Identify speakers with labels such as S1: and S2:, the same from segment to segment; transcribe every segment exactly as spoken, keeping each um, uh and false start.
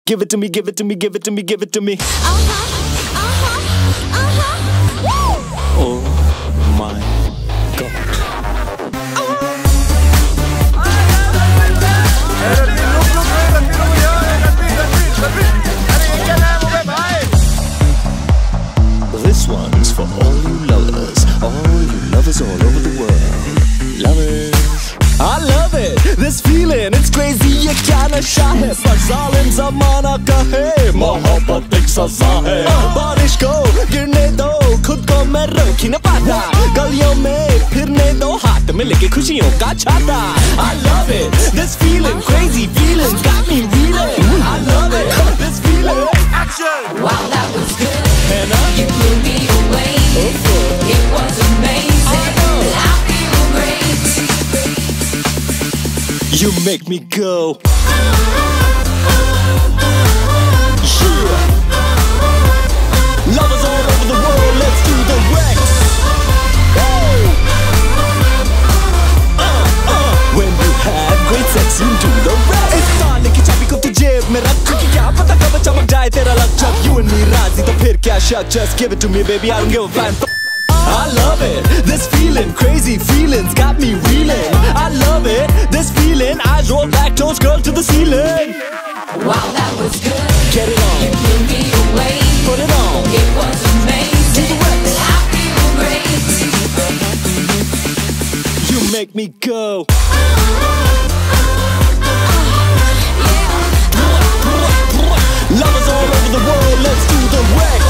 S1: Give it to me, give it to me, give it to me, give it to me.
S2: Uh-huh, uh-huh, uh-huh. Woo!
S1: Oh my God. This one's for all you lovers, all you lovers all over the world. Lovers, I love it, this feeling, it's crazy, ये क्या नशा है, पर ज़ालिम ज़माना का है, मोहब्बत एक सज़ा है। बारिश को गिरने दो, खुद को मैं रोक ही न पाता, गलियों में फिरने दो, हाथ में लेके खुशियों का छाता। I love it, this feeling, crazy feeling, got me reeling. I love it, this feeling. Action!
S2: Wow, that was good.
S1: And I,
S2: You blew me away.
S1: oh,
S2: It was amazing.
S1: I know.
S2: I feel great.
S1: you make me go. Yeah. Lovers all over the world, let's do the Rex. Hey. Uh, uh. When you have great sex, you do the rest. इस ताले की चाबी को तू जेब में रख, क्योंकि क्या पता कब चमक जाए तेरा लक जब you and me राजी तो फिर क्या शक. Just give it to me baby, I don't give a flying f- I love it, this feeling, crazy feelings got me reeling. I love it, this feeling, eyes roll back, toes curl to the ceiling.
S2: Wow, that was good.
S1: Get it
S2: You
S1: on,
S2: blew me away.
S1: put it on.
S2: It was amazing.
S1: Do the rest.
S2: I feel great.
S1: You make me go. Lovers all over the world, let's do the Rex.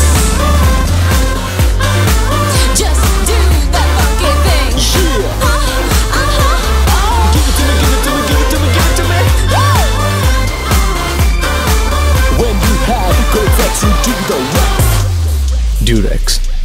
S2: Just do that funky thing.
S1: Yeah.
S2: Uh, uh-huh, oh.
S1: Give it to me, give it to me, give it to me, give it to me. When you have great sex, you do the Rex. Do Rex.